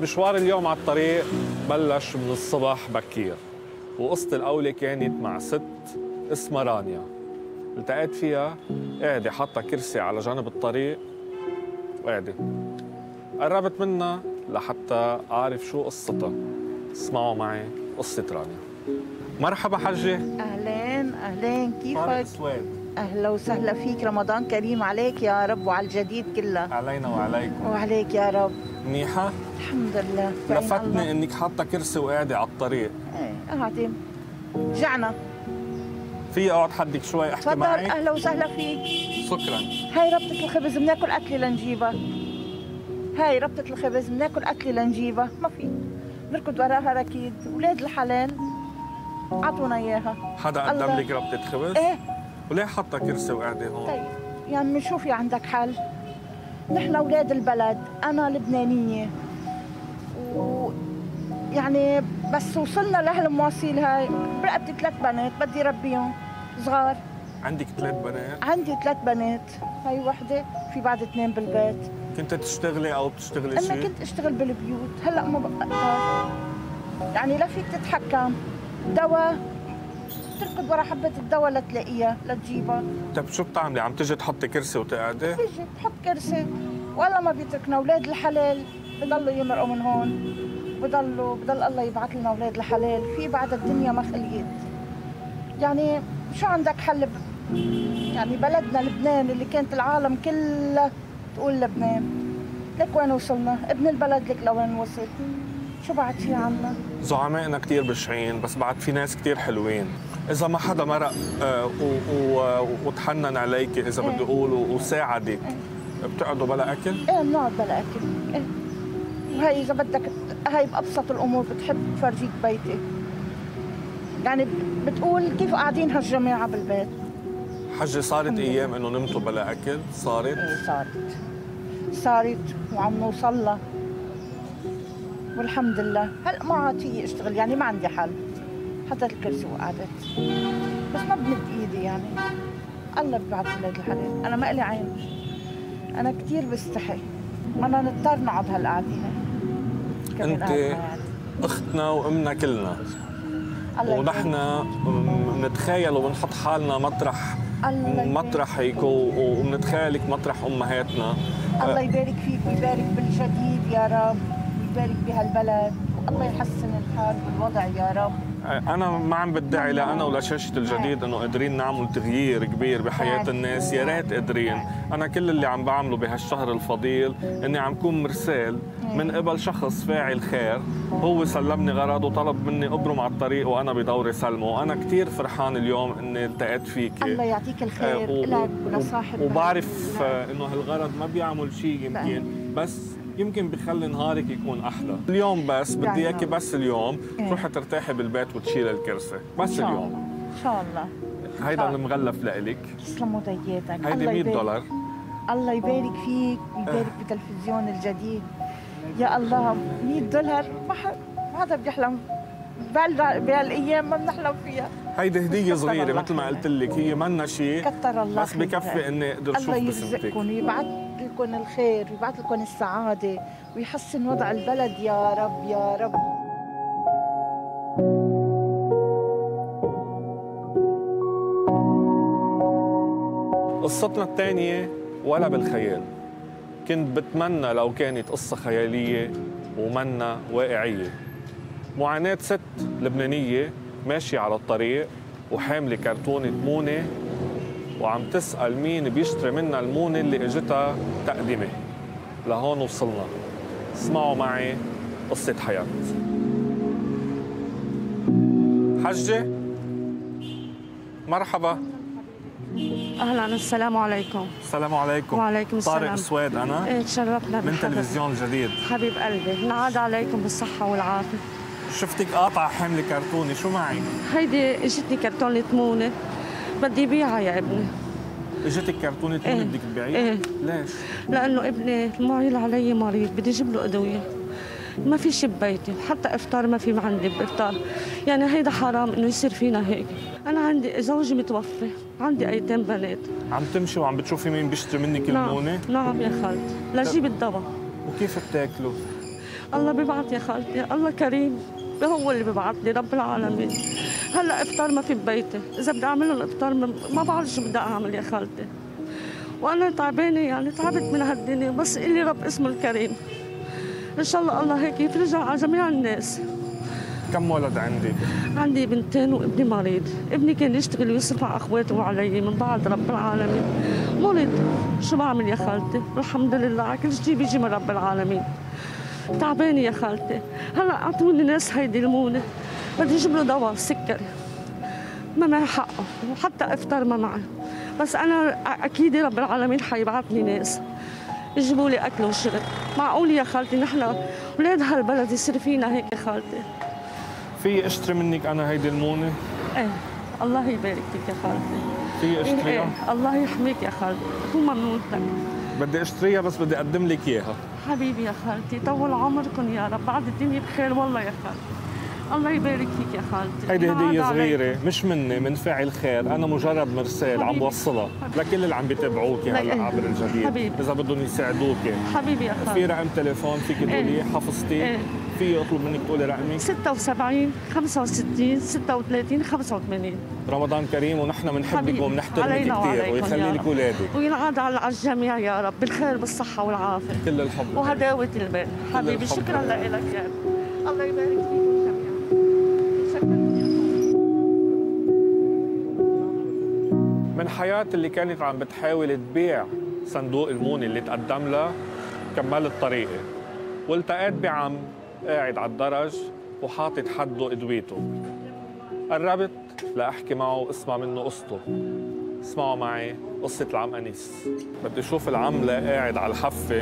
مشوار اليوم على الطريق بلش من الصبح بكير، وقصة القولة كانت مع ست اسمها رانيا. التقيت فيها قاعدة حاطة كرسي على جانب الطريق وقاعدة. قربت منها لحتى أعرف شو قصتها. اسمعوا معي قصة رانيا. مرحبا حجة. أهلين أهلين، كيفك؟ سويد. أهلا وسهلا فيك، رمضان كريم عليك يا رب وعلى الجديد كله. علينا وعليكم. وعليك يا رب. منيحة؟ الحمد لله. لفتني إنك حاطة كرسي وقاعدة على الطريق. إيه قاعدة. رجعنا. في اقعد حدك شوي احكي تفضل. معك؟ أهلا وسهلا فيك. شكرا. هاي ربطة الخبز، بناكل أكلة لنجيبها. هاي ربطة الخبز، بناكل أكلة لنجيبها، ما في. نركض وراها ركيد، ولاد الحلال عطونا إياها. حدا قدم لك ربطة خبز؟ إيه. وليه حاطة كرسي وقاعدة هون؟ طيب يعني شوفي عندك حل. نحن أولاد البلد، أنا لبنانية، ويعني بس وصلنا لهالمواصيل هاي برقبتي 3 بنات بدي ربيهم صغار. عندك 3 بنات؟ عندي 3 بنات، هاي وحدة، في بعد 2 بالبيت. كنت تشتغلي أو بتشتغلي شيء؟ أنا كنت أشتغل بالبيوت، هلأ ما بقدر. يعني لا فيك تتحكم، دواء تركض ورا حبة الدواء لتلاقيها لتجيبها. طيب شو بتعملي؟ عم تجي تحطي كرسي وتقعدي؟ بيجي بحط كرسي، والله ما بيتركنا. أولاد الحلال بضلوا يمرقوا من هون، بضل الله يبعث لنا أولاد الحلال. في بعد الدنيا ما خليت. يعني شو عندك حل؟ يعني بلدنا لبنان اللي كانت العالم كلها تقول لبنان، لك وين وصلنا؟ ابن البلد لك لوين وصل؟ شو بعد في عنا؟ زعمائنا كثير بشعين، بس بعد في ناس كثير حلوين. إذا ما حدا مرق وتحنن عليك إذا بدي أقول وساعدك، بتقعدوا بلا أكل؟ إيه بنقعد بلا أكل. إيه. وهي إذا بدك، هاي بأبسط الأمور بتحب تفرجيك بيتي. يعني بتقول كيف قاعدين هالجماعة بالبيت. حجة صارت أيام إنه نمتوا بلا أكل؟ صارت؟ إيه صارت وعم نوصل لها والحمد لله. هلا ما عاد فيي اشتغل، يعني ما عندي حل. حطيت الكرسي وقعدت، بس ما بمد ايدي. يعني الله ببعث ولاد الحلال، انا ما لي عين. انا كثير بستحي، انا نضطر نقعد هالقعده هي. انت اختنا وامنا كلنا، ونحن بنتخيل وبنحط حالنا مطرحك وبنتخيلك مطرح امهاتنا. الله يبارك فيك ويبارك بالجديد يا رب، ويبارك بهالبلد، والله يحسن الحال والوضع يا رب. أنا ما عم بدعي لا أنا ولا شاشة الجديد إنه قادرين نعمل تغيير كبير بحياة الناس، يا ريت قادرين. أنا كل اللي عم بعمله بهالشهر الفضيل إني عم كون مرسال من قبل شخص فاعل خير، هو سلمني غرض وطلب مني أبرم على الطريق وأنا بدوري سلمه، وأنا كثير فرحان اليوم إني التقيت فيك. الله يعطيك الخير لك ولصاحب. وبعرف إنه هالغرض ما بيعمل شيء يمكن، بس يمكن بخلي نهارك يكون احلى. اليوم بس بدي اياكي بس اليوم تروحي ترتاحي بالبيت وتشيلي الكرسي بس اليوم ان شاء الله. هيدا المغلف لإلك. تسلم يديك. هيدي $100. الله يبارك فيك ويبارك بتلفزيون الجديد. يا الله، $100 ما حدا بيحلم بهالايام، ما بنحلم فيها. هيدي هدية صغيرة مثل ما قلت لك، هي منا شيء، كتر الله بس بكفي اني اقدر اشوف بسمتك. الله يرزقكم ويبعث لكم الخير ويبعث لكم السعادة ويحسن وضع البلد يا رب يا رب. قصتنا الثانية ولا بالخيال. كنت بتمنى لو كانت قصة خيالية ومنا واقعية. معاناة ست لبنانية ماشية على الطريق وحاملة كرتونة مونة وعم تسأل مين بيشتري منها المونة اللي اجتها تقدمة. لهون وصلنا. اسمعوا معي قصة حياة. حجة مرحبا. اهلا، السلام عليكم. السلام عليكم. وعليكم السلام. طارق سويد انا. ايه تشرفنا من تلفزيون الجديد. حبيب قلبي، نعاد عليكم بالصحة والعافية. شفتك قاطعة حاملة كرتونة، شو معي؟ هيدي اجتني كرتونة مونة بدي بيعها يا ابني. اجتك كرتونة مونة بدك تبيعيها؟ ايه. ليش؟ لأنه ابني المعيل علي مريض، بدي اجيب له أدوية. ما في شي ببيتي، حتى افطار ما في عندي بافطار. يعني هيدا حرام انه يصير فينا هيك. انا عندي زوجي متوفي، عندي ايتام بنات. عم تمشي وعم بتشوفي مين بيشتري منك المونة؟ نعم يا خالد، لجيب الدواء. وكيف بتاكلوا؟ الله بيبعت يا خالتي، الله كريم، هو اللي بيبعت لي رب العالمين. هلا افطار ما في ببيتي، اذا بدي اعمل لهم افطار ما بعرف شو بدي اعمل يا خالتي. وانا تعبانه، يعني تعبت من هالدنيا، بس اللي رب اسمه الكريم. ان شاء الله هيك يفرجها على جميع الناس. كم ولد عندك؟ عندي بنتين وابني مريض. ابني كان يشتغل ويصرف على اخواته وعلي من بعد رب العالمين. مريض، شو بعمل يا خالتي؟ الحمد لله كل شيء بيجي من رب العالمين. تعبانه يا خالتي. هلا اعطوني ناس هيدي المونه، بدي اجيب له دواء سكري، ما معي حقه، وحتى افطار ما معي. بس انا اكيد رب العالمين حيبعثني ناس يجيبوا لي اكل وشرب. معقول يا خالتي نحن اولاد هالبلد يصير فينا هيك يا خالتي؟ في اشتري منك انا هيدي المونه؟ ايه، الله يبارك فيك يا خالتي. في اشتريها؟ ايه، الله يحميك يا خالتي، كون ممنونتك. بدي اشتريها بس بدي اقدم لك اياها. حبيبي يا خالتي، طول عمركم يا رب، بعد الدنيا بخير والله يا خالتي. الله يبارك فيك يا خالتي. هيدي هدية صغيرة مش مني، من فاعل خير، أنا مجرد مرسال عم بوصلها لكل اللي عم بيتابعوكي هلا عبر الجديد. حبيبي. إذا بدهم يساعدوكي. حبيبي يا خالتي. في رقم تليفون فيك تقولي حفظتي؟ في اطلب منك تقولي رقمك؟ 76 65 36 85. رمضان كريم ونحن بنحبك وبنحترمك كثير ويخلي لك اولادك. وينعاد على الجميع يا رب بالخير بالصحة والعافية. كل الحب وهداوة البال. حبيبي شكرا لك يا رب. الله يبارك فيكم جميعا. من حياة اللي كانت عم بتحاول تبيع صندوق المونة اللي تقدم لها كملت طريقي، والتقيت بعم قاعد على الدرج وحاطط حده ادويته. قربت لأحكي معه واسمع منه قصته. اسمعوا معي قصة العم أنيس. بدي أشوف العم قاعد على الحفة.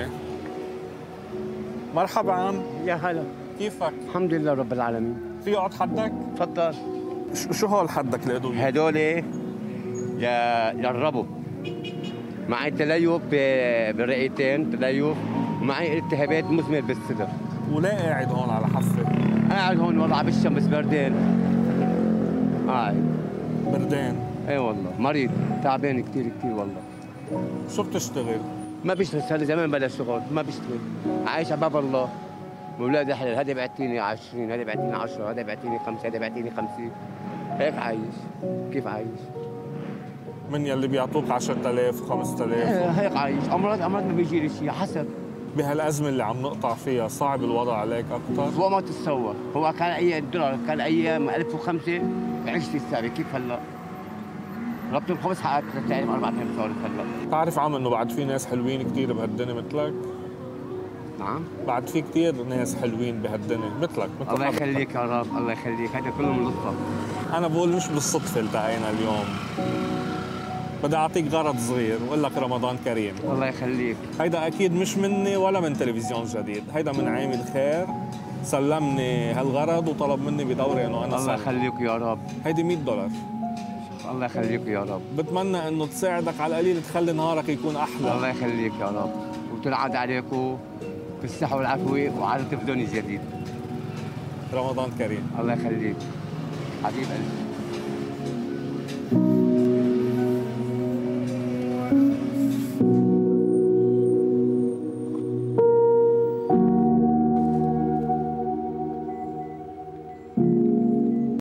مرحبا عم. يا هلا. كيفك؟ الحمد لله رب العالمين. في يقعد حدك؟ تفضل. شو هول حدك الأدوية؟ هدول جربوا. معي تليف بالرئتين، تليف، ومعي التهابات مزمنة بالصدر. ولا قاعد هون على حفة؟ قاعد هون والله بالشمس بردان. قاعد. بردان؟ اي والله، مريض، تعبان كثير كثير والله. شو بتشتغل؟ ما بشتغل، صار لي زمان بلا شغل، ما بشتغل. عايش على باب الله. اولادي حلال، هذا بيعطيني 20، هذا بيعطيني 10، هذا بيعطيني 5، هذا بيعطيني 50. هيك عايش. كيف عايش؟ من يلي بيعطوك 10,000 و5,000 هيك عايش. امراض ما بيجي لي شيء، حسب. بهالأزمة اللي عم نقطع فيها صعب الوضع عليك أكثر؟ فوق ما تتصور. هو كان أيام الدولار، كان أيام 1005 عشت السابق. كيف هلا؟ ربط الخبز حقك 3000 4000 صارت هلا. بتعرف عم إنه بعد في ناس حلوين كثير بهالدنيا مثلك؟ نعم؟ بعد في كثير ناس حلوين بهالدنيا مثلك مثل الله يخليك يا رب، الله يخليك، هذا كله من لطفك. أنا بقول مش بالصدفة التقينا اليوم. بدي أعطيك غرض صغير وأقول لك رمضان كريم. الله يخليك. هيدا أكيد مش مني ولا من تلفزيون جديد، هيدا من عامل خير سلمني هالغرض وطلب مني بدوري إنه أنا الله يخليك يا رب. هيدي $100. الله يخليك يا رب. بتمنى إنه تساعدك على القليل تخلي نهارك يكون أحلى. الله يخليك يا رب، وتنعاد عليكم بالصحة والعافية وعلى تلفزيون جديد. رمضان كريم. الله يخليك حبيب قلبي.